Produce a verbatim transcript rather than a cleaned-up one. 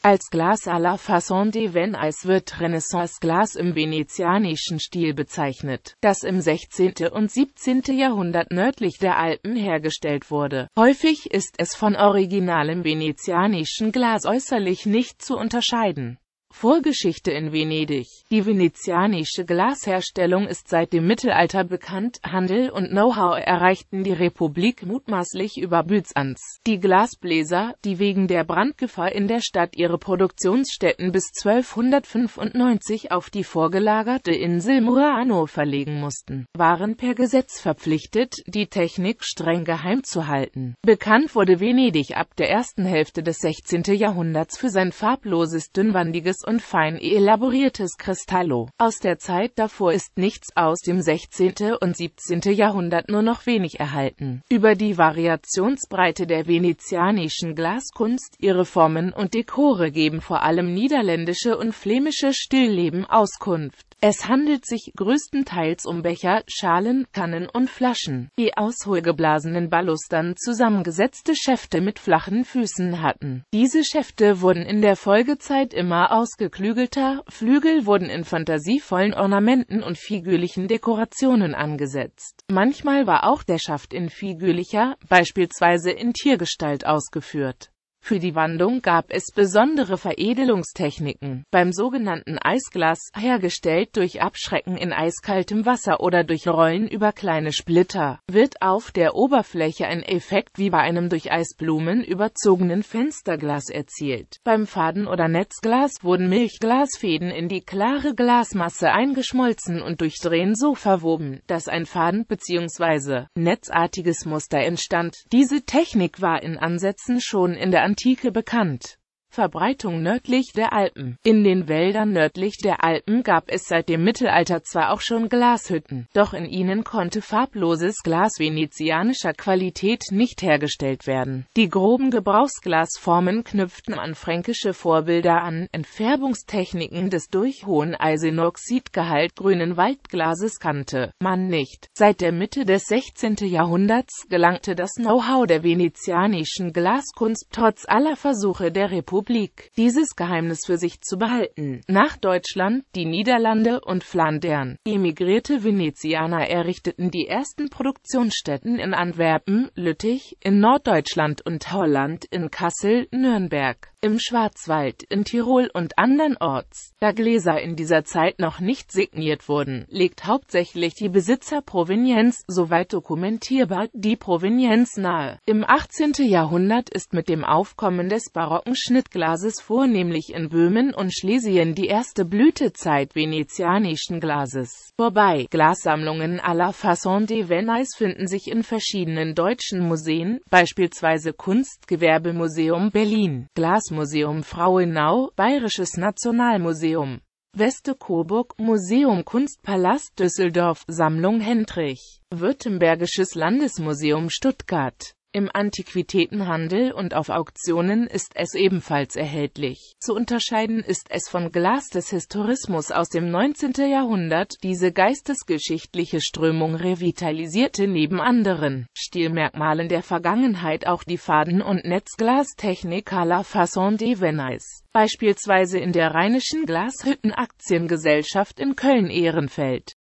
Als Glas à la Façon de Venise wird Renaissance-Glas im venezianischen Stil bezeichnet, das im sechzehnten und siebzehnten Jahrhundert nördlich der Alpen hergestellt wurde. Häufig ist es von originalem venezianischen Glas äußerlich nicht zu unterscheiden. Vorgeschichte in Venedig. Die venezianische Glasherstellung ist seit dem Mittelalter bekannt, Handel und Know-how erreichten die Republik mutmaßlich über Byzanz. Die Glasbläser, die wegen der Brandgefahr in der Stadt ihre Produktionsstätten bis zwölfhundertfünfundneunzig auf die vorgelagerte Insel Murano verlegen mussten, waren per Gesetz verpflichtet, die Technik streng geheim zu halten. Bekannt wurde Venedig ab der ersten Hälfte des sechzehnten Jahrhunderts für sein farbloses, dünnwandiges und fein elaboriertes Cristallo. Aus der Zeit davor ist nichts aus dem sechzehnten und siebzehnten Jahrhundert nur noch wenig erhalten. Über die Variationsbreite der venezianischen Glaskunst, ihre Formen und Dekore geben vor allem niederländische und flämische Stillleben Auskunft. Es handelt sich größtenteils um Becher, Schalen, Kannen und Flaschen, die aus hohlgeblasenen Balustern zusammengesetzte Schäfte mit flachen Füßen hatten. Diese Schäfte wurden in der Folgezeit immer ausgeklügelter, Flügel wurden in fantasievollen Ornamenten und figürlichen Dekorationen angesetzt. Manchmal war auch der Schaft in figürlicher, beispielsweise in Tiergestalt ausgeführt. Für die Wandung gab es besondere Veredelungstechniken. Beim sogenannten Eisglas, hergestellt durch Abschrecken in eiskaltem Wasser oder durch Rollen über kleine Splitter, wird auf der Oberfläche ein Effekt wie bei einem durch Eisblumen überzogenen Fensterglas erzielt. Beim Faden- oder Netzglas wurden Milchglasfäden in die klare Glasmasse eingeschmolzen und durch Drehen so verwoben, dass ein Faden- bzw. netzartiges Muster entstand. Diese Technik war in Ansätzen schon in der Antike bekannt. Verbreitung nördlich der Alpen. In den Wäldern nördlich der Alpen gab es seit dem Mittelalter zwar auch schon Glashütten, doch in ihnen konnte farbloses Glas venezianischer Qualität nicht hergestellt werden. Die groben Gebrauchsglasformen knüpften an fränkische Vorbilder an. Entfärbungstechniken des durch hohen Eisenoxidgehalt grünen Waldglases kannte man nicht. Seit der Mitte des sechzehnten Jahrhunderts gelangte das Know-how der venezianischen Glaskunst trotz aller Versuche der Republik, dieses Geheimnis für sich zu behalten, nach Deutschland, die Niederlande und Flandern. Emigrierte Venezianer errichteten die ersten Produktionsstätten in Antwerpen, Lüttich, in Norddeutschland und Holland, in Kassel, Nürnberg, im Schwarzwald, in Tirol und andernorts. Da Gläser in dieser Zeit noch nicht signiert wurden, legt hauptsächlich die Besitzerprovenienz, soweit dokumentierbar, die Provenienz nahe. Im achtzehnten Jahrhundert ist mit dem Aufkommen des barocken Schnittglases vornehmlich in Böhmen und Schlesien die erste Blütezeit venezianischen Glases vorbei. Glassammlungen à la Façon de Venise finden sich in verschiedenen deutschen Museen, beispielsweise Kunstgewerbemuseum Berlin, Glasmuseum Frauenau, Bayerisches Nationalmuseum, Weste-Coburg, Museum Kunstpalast Düsseldorf, Sammlung Hendrich, Württembergisches Landesmuseum Stuttgart. Im Antiquitätenhandel und auf Auktionen ist es ebenfalls erhältlich. Zu unterscheiden ist es von Glas des Historismus aus dem neunzehnten Jahrhundert. Diese geistesgeschichtliche Strömung revitalisierte neben anderen Stilmerkmalen der Vergangenheit auch die Faden- und Netzglastechnik à la Façon de Venise, beispielsweise in der Rheinischen Glashütten Aktiengesellschaft in Köln-Ehrenfeld.